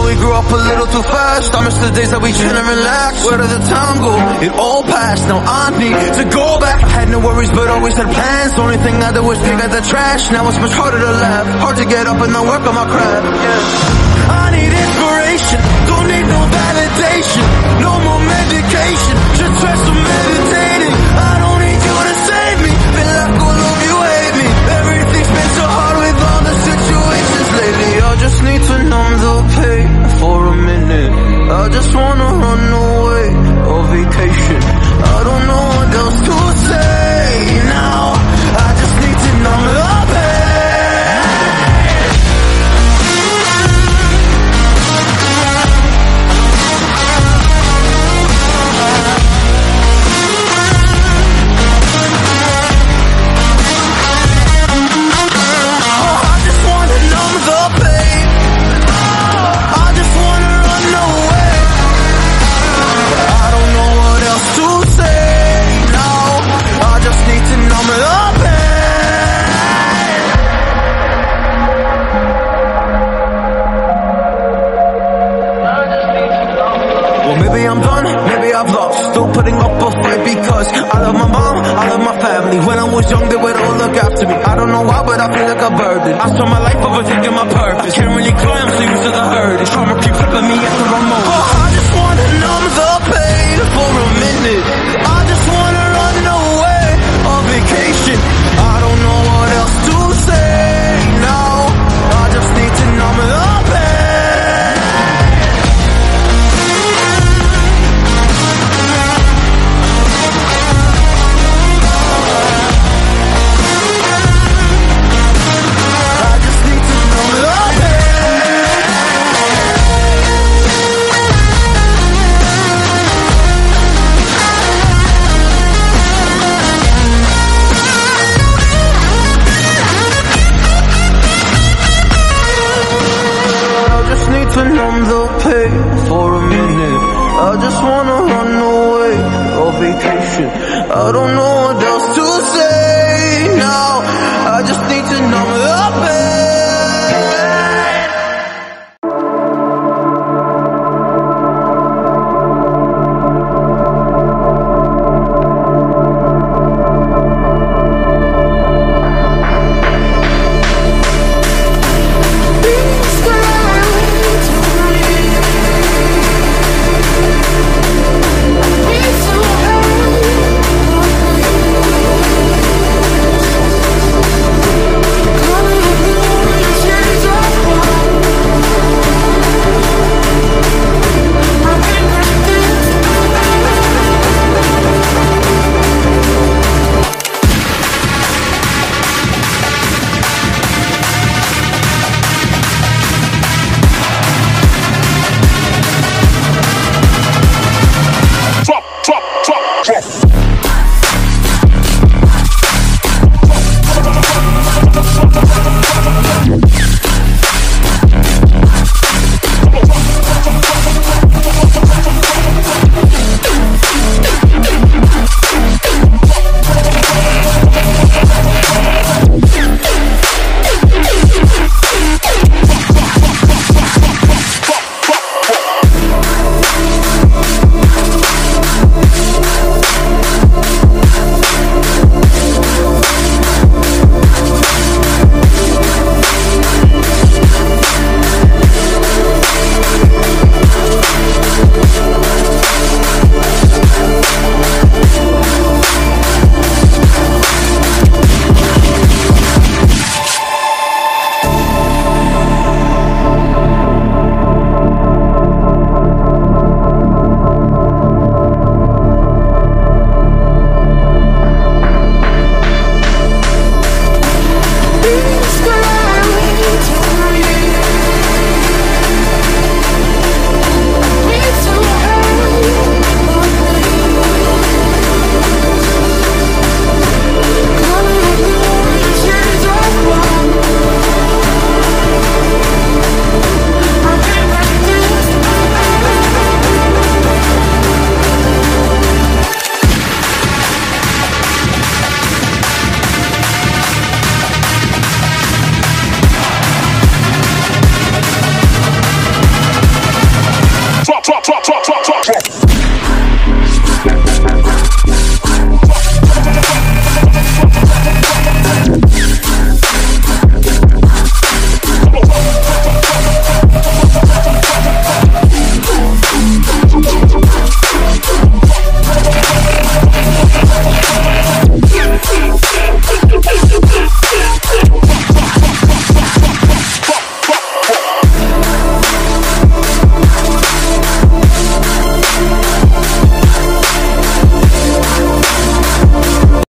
we grew up a little too fast. I miss the days that we chill and relax. Where did the time go? It all passed, now I need to go back. I had no worries but always had plans. The only thing I did was pick at the trash. Now it's much harder to laugh, hard to get up and not work on my craft. I need inspiration, don't need no validation. No more medication, just try some meditating. I don't need you to save me, feel like all of you hate me. Everything's been so hard with all the situations lately. I just need to numb the pain for a minute. I just wanna run away on vacation. I don't know what else to say now. I just need to numb the pain. Young, they would all look after me. I don't know why, but I feel like a burden. I saw my life overtaking my purpose. Can't really cry, I'm so used to the hurt. Trauma keep flipping me at the wrong moment. Oh, I just wanna numb the pain for a minute. I just wanna run away on vacation. I don't know what else to say now. I just need to numb the pain. To numb the pain for a minute. I just wanna run away on vacation. I don't know